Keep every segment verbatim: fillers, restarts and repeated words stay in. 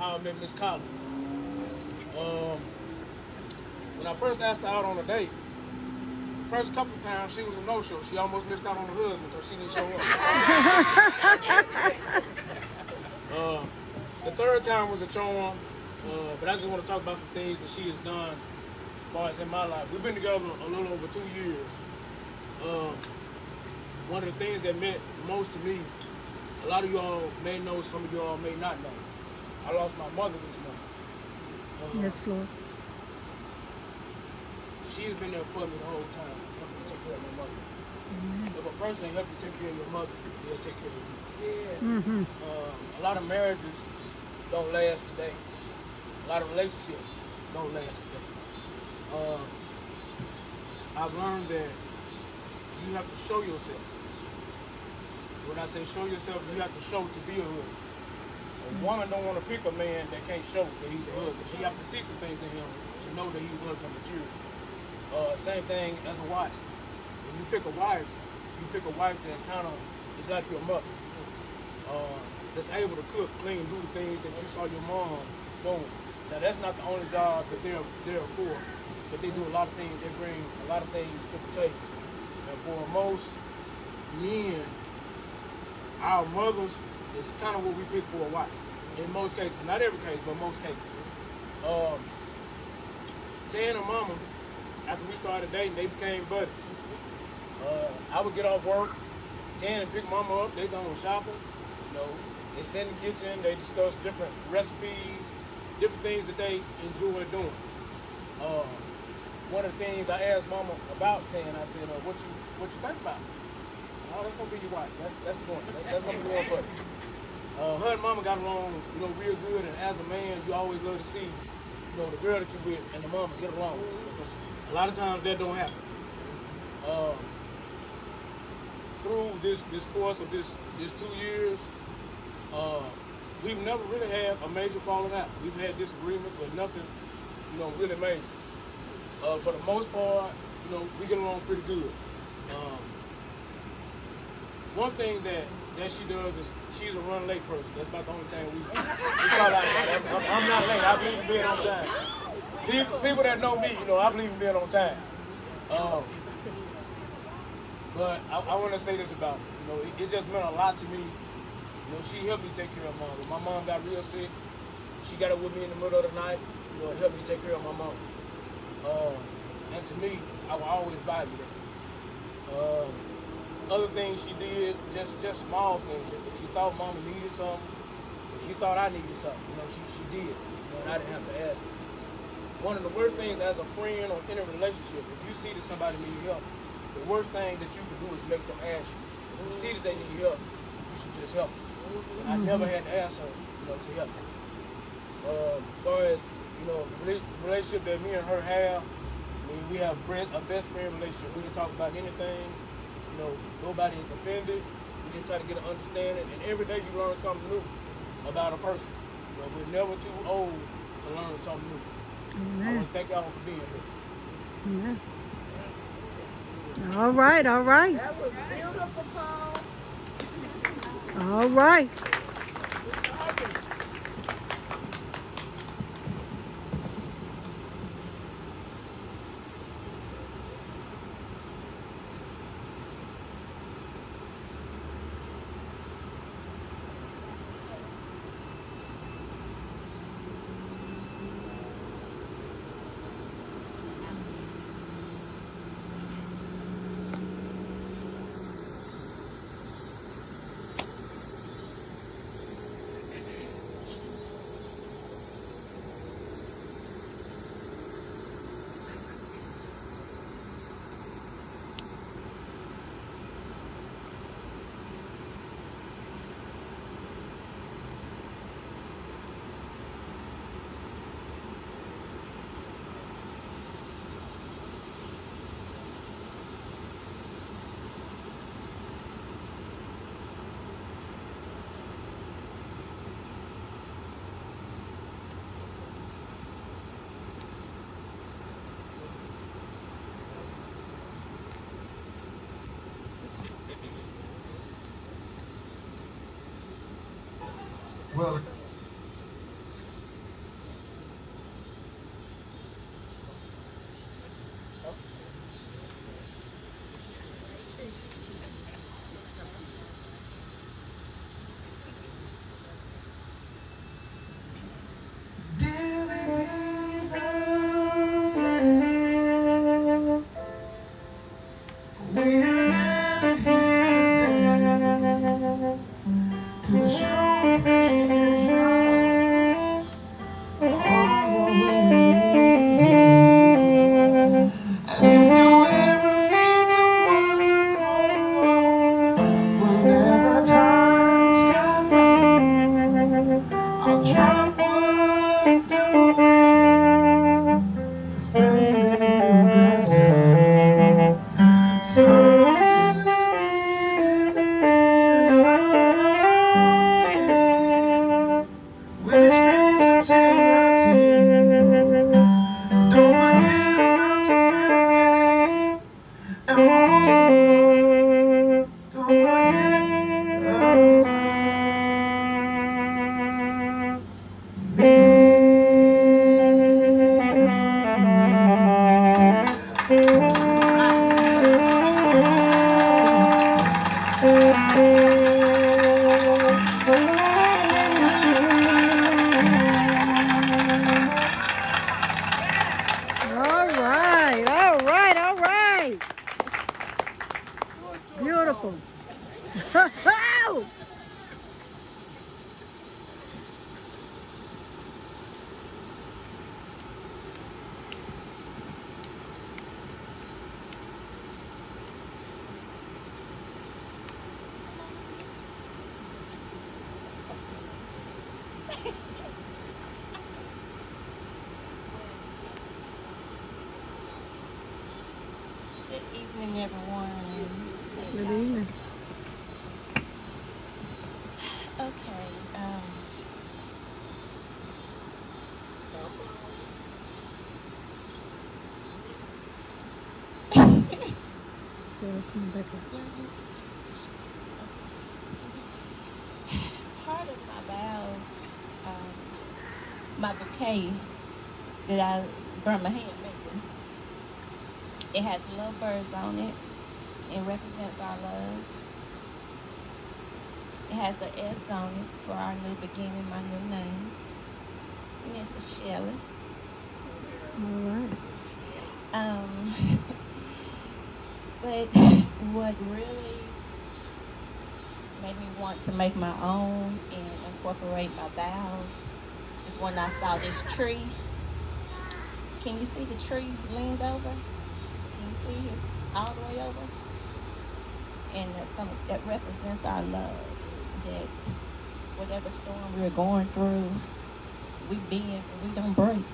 how I met Miss Collins. Um, when I first asked her out on a date, the first couple times she was a no-show. She almost missed out on her husband because she didn't show up. uh, the third time was a charm, uh, but I just want to talk about some things that she has done as far as in my life. We've been together a little over two years. Uh, one of the things that meant most to me, a lot of y'all may know, some of y'all may not know. I lost my mother this month. Uh, Yes, Lord. She has been there for me the whole time, helping me take care of my mother. Mm-hmm. If a person ain't help you take care of your mother, they'll take care of you. Yeah. Mm-hmm. Um, a lot of marriages don't last today. A lot of relationships don't last today. Uh, I've learned that you have to show yourself. When I say show yourself, you have to show to be a husband. A woman don't want to pick a man that can't show that he's a husband. She have to see some things in him to know that he's husband material. Uh, same thing as a wife. When you pick a wife, you pick a wife that kind of is like your mother. Uh, that's able to cook, clean, do the things that you saw your mom doing. Now that's not the only job that they're there for, but they do a lot of things. They bring a lot of things to the table. And for most men, our mothers is kind of what we pick for a wife. In most cases, not every case, but most cases. Um, Tan and Mama, after we started dating, they became buddies. Uh, I would get off work, Tan and pick Mama up, they going shopping. You know, they sit in the kitchen, they discuss different recipes, different things that they enjoy doing. Uh, one of the things I asked Mama about Tan, I said, uh, what you what you think about it? Oh, that's gonna be your wife. That's that's the one. That, that's gonna be the one for you. Uh, her and Mama got along, you know, real good. And as a man, you always love to see, you know, the girl that you with and the mama get along. Because a lot of times that don't happen. Uh, through this this course of this this two years, uh, we've never really had a major falling out. We've had disagreements, but nothing, you know, really major. Uh, for the most part, you know, we get along pretty good. Um, One thing that, that she does is she's a run late person. That's about the only thing we, we call out. I'm, I'm, I'm not late. I believe in being on time. People, people that know me, you know, I believe in being on time. Um, but I, I want to say this about her. You know, it, it just meant a lot to me. You know, she helped me take care of mom. When my mom got real sick, she got up with me in the middle of the night. You know, it helped me take care of my mom. Uh, and to me, I will always value that. Uh, Other things she did, just just small things. If she thought Mama needed something, if she thought I needed something, you know, she, she did. You know, and I didn't have to ask her. One of the worst things as a friend or in a relationship, if you see that somebody needs help, the worst thing that you can do is make them ask you. If you see that they need help, you should just help them. And I never had to ask her, you know, to help them. Uh, as far as, you know, the relationship that me and her have, I mean, we have a best friend relationship. We can talk about anything. You know, nobody is offended. We just try to get an understanding, and every day you learn something new about a person. You know, we're never too old to learn something new. Amen. I want to thank y'all for being here. Amen. All right, all right. That was beautiful, Paul. All right. Well, evening, everyone. Good evening. Okay. Um, So come back up. part of my vows, um, my bouquet that I burned my hand making, it has little birds on it. It represents our love. It has an S on it for our new beginning, my new name. And it's a Shelley. All right. Um, but what really made me want to make my own and incorporate my vows is when I saw this tree. Can you see the tree leaned over? Can you see it all the way over? And that's gonna that represents our love. That whatever storm we're going through, we bend, but we don't break.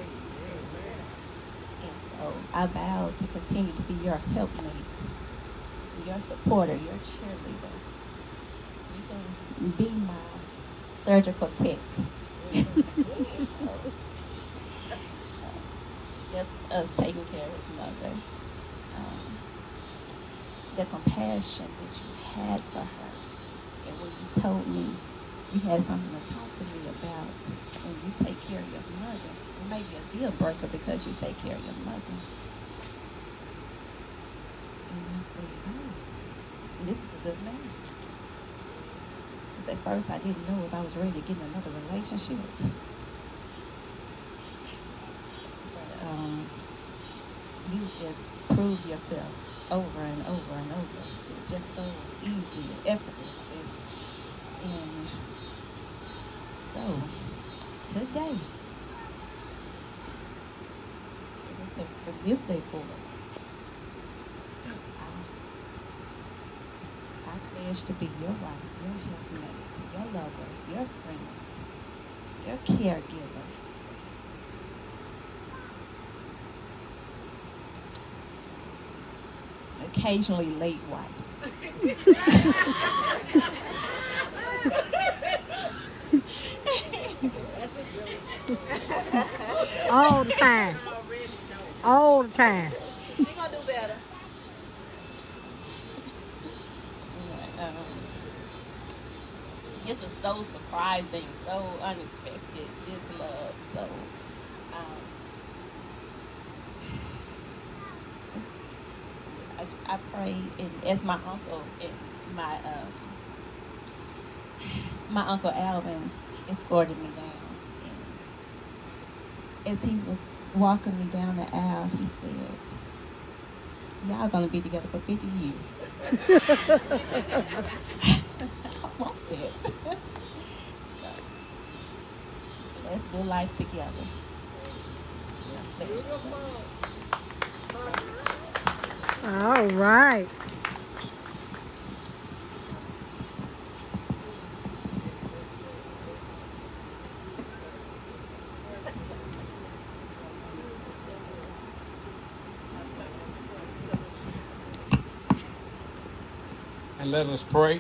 And so I vow to continue to be your helpmate, your supporter, your cheerleader. You can be my surgical tech. Just us taking care of his mother. Um, the compassion that you had for her. And when you told me you had something to talk to me about when you take care of your mother, it may be a deal breaker because you take care of your mother. And I said, oh, this is a good man. Because at first I didn't know if I was ready to get in another relationship. But um, you just proved yourself over and over and over. It's just so easy and effortless. And so, today, from this day forward, I, I pledge to be your wife, your helpmate, your lover, your friend, your caregiver. Occasionally late wife. All the time. All the time. She gonna do better. Um, this was so surprising, so unexpected. This love, so um, I, I pray, and as my uncle and my um, my uncle Alvin escorted me down. As he was walking me down the aisle, he said, y'all gonna be together for fifty years. I want that. So, let's do life together. All right. And let us pray.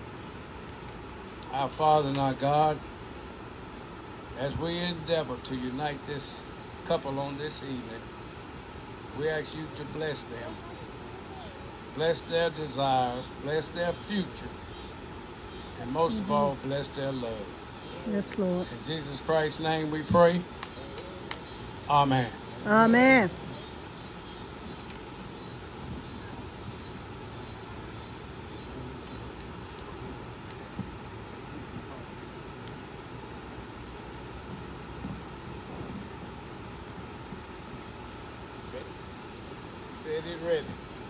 Our Father and our God, as we endeavor to unite this couple on this evening, we ask you to bless them. Bless their desires, bless their future, and most mm-hmm. of all, bless their love. Yes, Lord. In Jesus Christ's name we pray. Amen. Amen. Said it ready.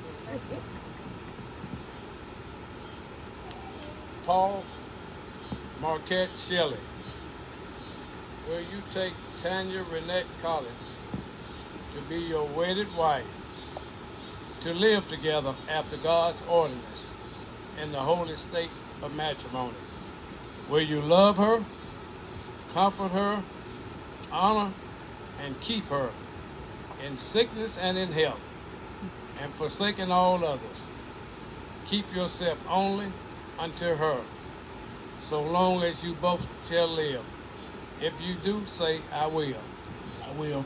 Paul Marquette Shelley, will you take Tanya Renette Collins to be your wedded wife, to live together after God's ordinance in the holy state of matrimony? Will you love her, comfort her, honor, and keep her in sickness and in health, and forsaking all others, keep yourself only unto her, so long as you both shall live. If you do, say, I will. I will.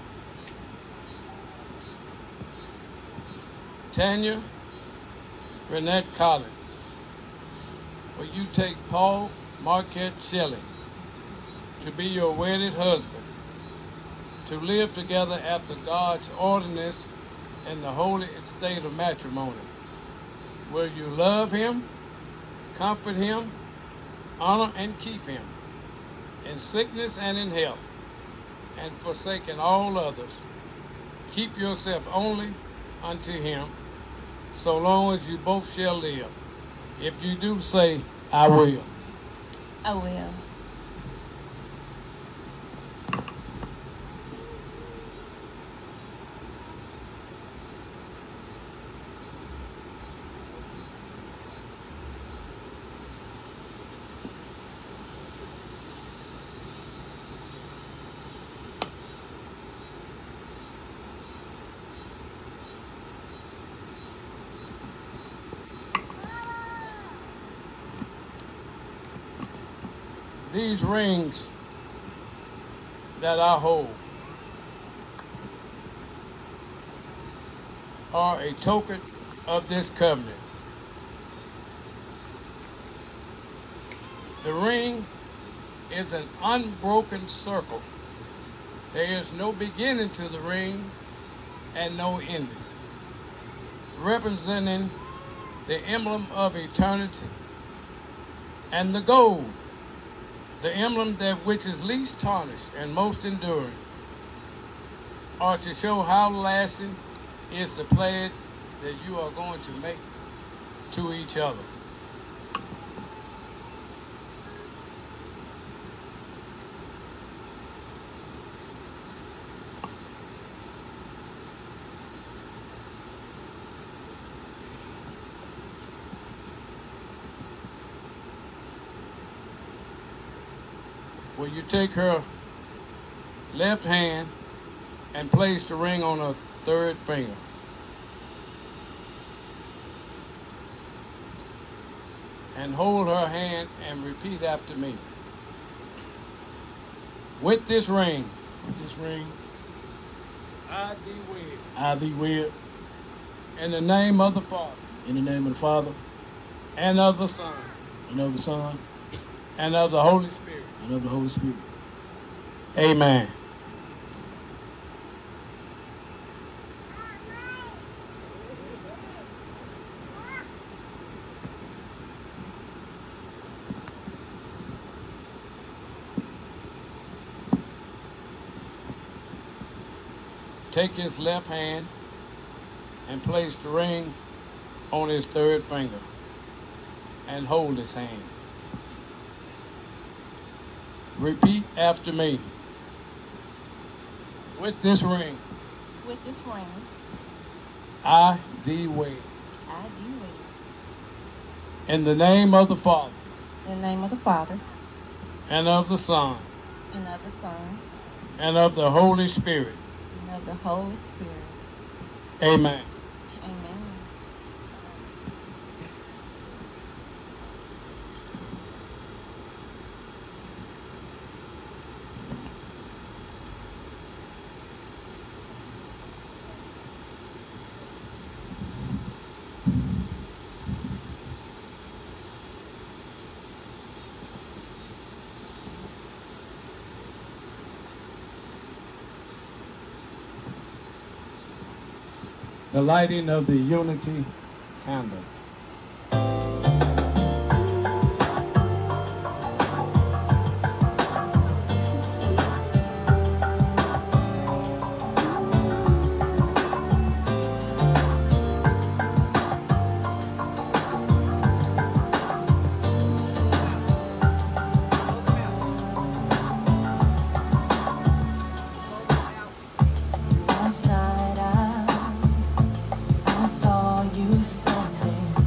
Tanya Renette Collins, will you take Paul Marquette Shelley to be your wedded husband, to live together after God's ordinance in the holy estate of matrimony? Will you love him, comfort him, honor and keep him, in sickness and in health, and forsaking all others, keep yourself only unto him, so long as you both shall live? If you do, say, I will. I will. These rings that I hold are a token of this covenant. The ring is an unbroken circle. There is no beginning to the ring and no ending, representing the emblem of eternity, and the gold, the emblem that which is least tarnished and most enduring, are to show how lasting is the pledge that you are going to make to each other. Will you take her left hand and place the ring on her third finger? And hold her hand and repeat after me. With this ring, With this ring, I thee wed, I thee wed, in the name of the Father, in the name of the Father, and of the Son, and of the Son, and of the Holy Spirit. and of the Holy Spirit. Amen. Take his left hand and place the ring on his third finger and hold his hand. Repeat after me. With this ring, With this ring, I thee wed. I do it. In the name of the Father, In the name of the Father, and of the Son, and of the Son, and of the Holy Spirit. and of the Holy Spirit. Amen. Amen. The lighting of the unity candle. Last night I, I saw you standing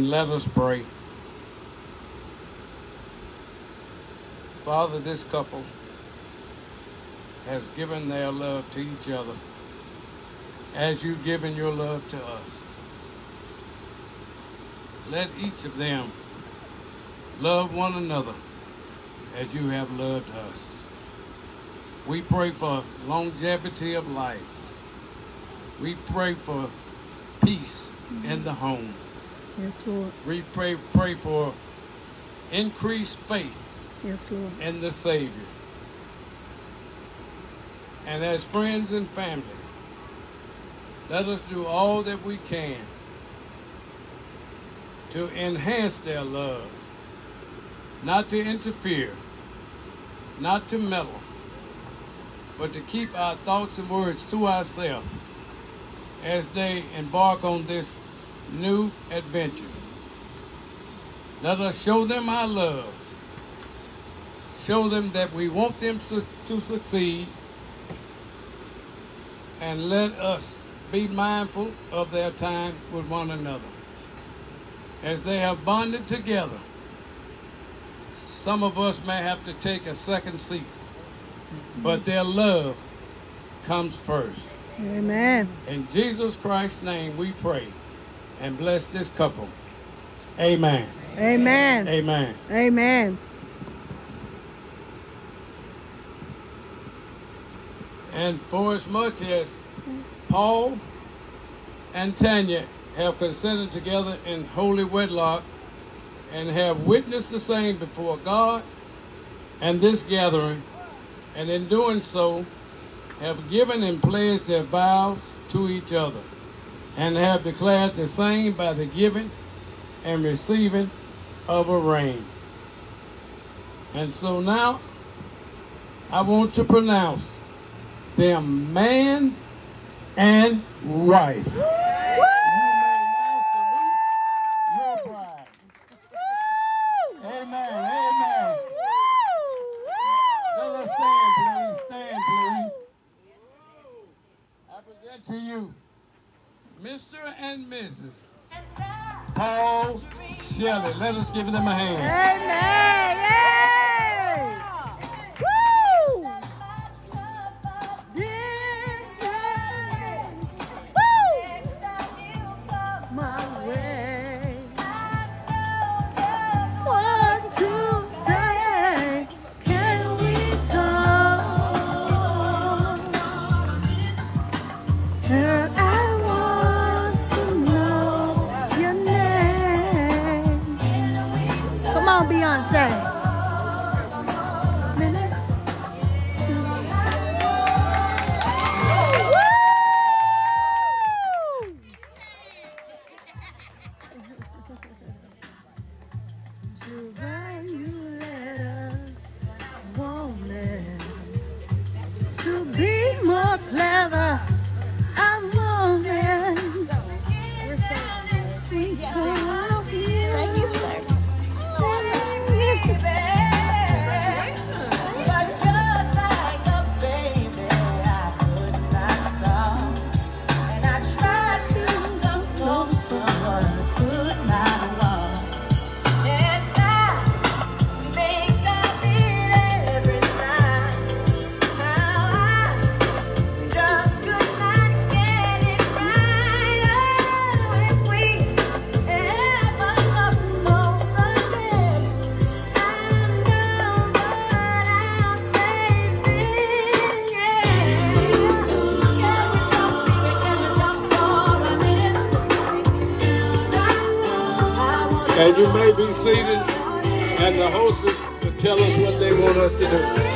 and let us pray. Father, this couple has given their love to each other as you've given your love to us. Let each of them love one another as you have loved us. We pray for longevity of life. We pray for peace in the home. Yes, Lord. We pray, pray for increased faith Yes, Lord. in the Savior. And as friends and family, let us do all that we can to enhance their love, not to interfere, not to meddle, but to keep our thoughts and words to ourselves as they embark on this new adventure. Let us show them our love. Show them that we want them su- to succeed. And let us be mindful of their time with one another. As they have bonded together, some of us may have to take a second seat, but their love comes first. Amen. In Jesus Christ's name we pray and bless this couple. Amen. Amen. Amen. Amen. And for as much as Paul and Tanya have consented together in holy wedlock and have witnessed the same before God and this gathering, and in doing so have given and pledged their vows to each other, and have declared the same by the giving and receiving of a ring. And so now I want to pronounce them man and wife. You may now salute your bride. Amen. Amen. Let us stand, please. Stand, please. I present to you Mister and Missus Paul Shelley. Let us give them a hand. Amen. Yay! Woo! My way. What to say? Can we talk? Girl, I want to know your name. Come on, Beyonce. Minutes. To write you letters, woman. To be more clever, I'm woman. Sweet to love you. Thank you, sir. But just like a baby, I could not stop. And I tried to come close, but could not walk. And I think of it every night. How I just could not get it right. Oh, if we ever come close again, I know that I'll say this. Can we talk, baby? Can we talk for a minute? And you may be seated, and the hostess will tell us what they want us to do.